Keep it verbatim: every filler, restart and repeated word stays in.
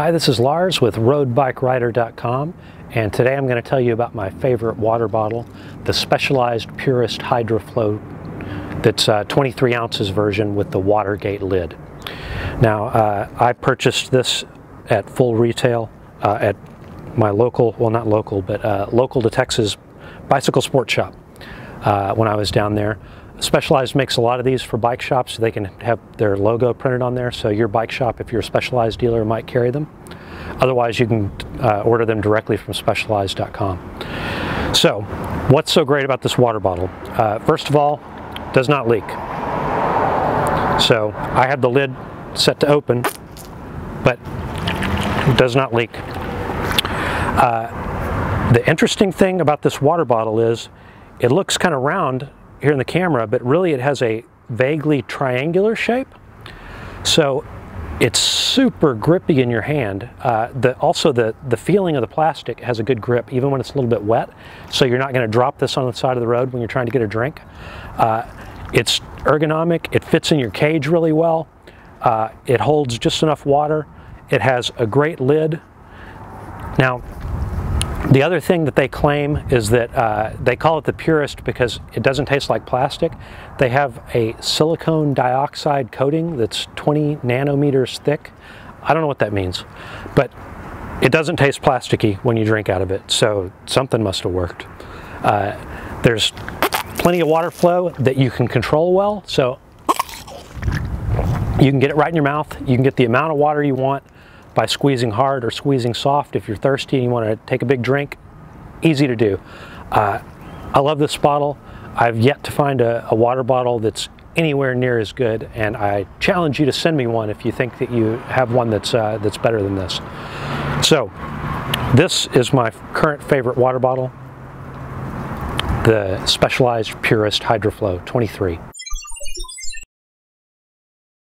Hi, this is Lars with Road Bike Rider dot com, and today I'm going to tell you about my favorite water bottle, the specialized Purist Hydroflo that's a twenty-three ounces version with the WaterGate lid. Now, uh, I purchased this at full retail uh, at my local, well not local, but uh, local to Texas bicycle sports shop uh, when I was down there. Specialized makes a lot of these for bike shops so they can have their logo printed on there, so your bike shop, if you're a Specialized dealer, might carry them. Otherwise, you can uh, order them directly from Specialized dot com. So, what's so great about this water bottle? Uh, first of all, does not leak. So, I have the lid set to open, but it does not leak. Uh, the interesting thing about this water bottle is it looks kind of round here in the camera, but really it has a vaguely triangular shape. So it's super grippy in your hand. Uh, the, also the, the feeling of the plastic has a good grip even when it's a little bit wet. So you're not gonna drop this on the side of the road when you're trying to get a drink. Uh, it's ergonomic, it fits in your cage really well. Uh, it holds just enough water. It has a great lid. Now, the other thing that they claim is that uh, they call it the Purist because it doesn't taste like plastic. They have a silicone dioxide coating that's twenty nanometers thick. I don't know what that means, but it doesn't taste plasticky when you drink out of it, so something must have worked. Uh, there's plenty of water flow that you can control well, so you can get it right in your mouth. You can get the amount of water you want by squeezing hard or squeezing soft. If you're thirsty and you want to take a big drink, easy to do. Uh, I love this bottle. I've yet to find a, a water bottle that's anywhere near as good, and I challenge you to send me one if you think that you have one that's, uh, that's better than this. So, this is my current favorite water bottle, the Specialized Purist Hydroflo twenty-three.